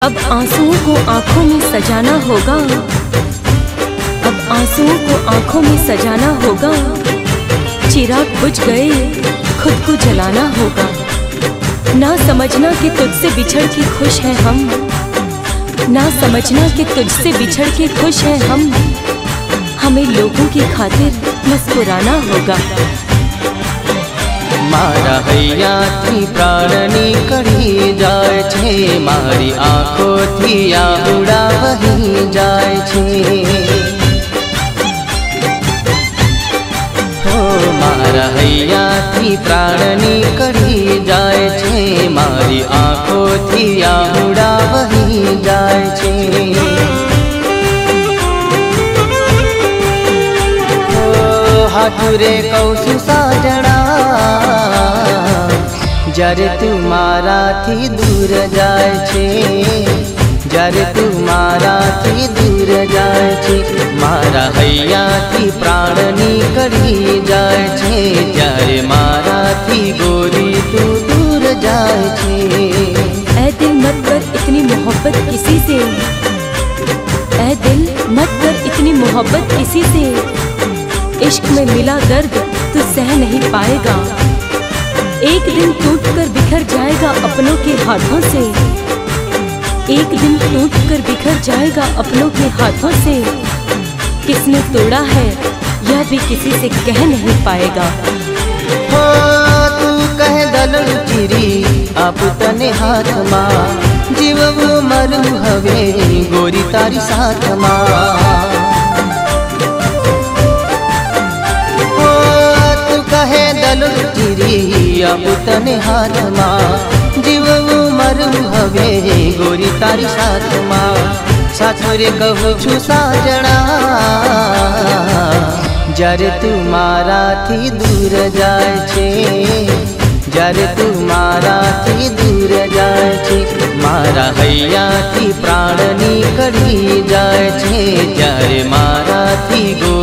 अब आंसुओं को आंखों में सजाना होगा, अब आंसुओं को आंखों में सजाना होगा। चिराग बुझ गए खुद को जलाना होगा। ना समझना कि तुझसे बिछड़ के खुश हैं हम, ना समझना कि तुझसे बिछड़ के खुश हैं हम। हमें लोगों की खातिर मुस्कुराना होगा। मारा हैयाथी प्राणनी कड़ी जाए छे, मारी आँखों थी आहुड़ा वही जाए छे। हो मारा हैयाथी प्राणनी कड़ी जाए छे, मारी आँखों थी आहुड़ा वही जाए छे। हाथुरे कौसु साजड़ा जरे तू मारा थी दूर जाए छे, जरे तू मारा थी दूर जाए छे। मारा हैया थी प्राणनी कड़ी जाए छे, जरे मारा थी गोरी तू दूर जाए छे। ऐ दिल मत कर इतनी मोहब्बत किसी से, ऐ दिल मत कर इतनी मोहब्बत किसी से। इश्क में मिला दर्द तू सह नहीं पाएगा, एक दिन टूट कर बिखर जाएगा अपनों के हाथों से, एक दिन टूट कर बिखर जाएगा अपनों के हाथों से। किसने तोड़ा है यह भी किसी से कह नहीं पाएगा। हो तू कह दल चिरी आप तने हाथ मां, जीव मरू हवे गोरी तारी साथ मां। अब तने हाथ मां, जीव मरू हवे गोरी तारी साथ मां। साथोरे कहूँ छु साजड़ा जरे तू मारा थी दूर जाए छे, जरे तू मारा थी दूर जाए छे। मारा हैया थी प्राणनी कड़ी जाए छे, जरे मारा थी गो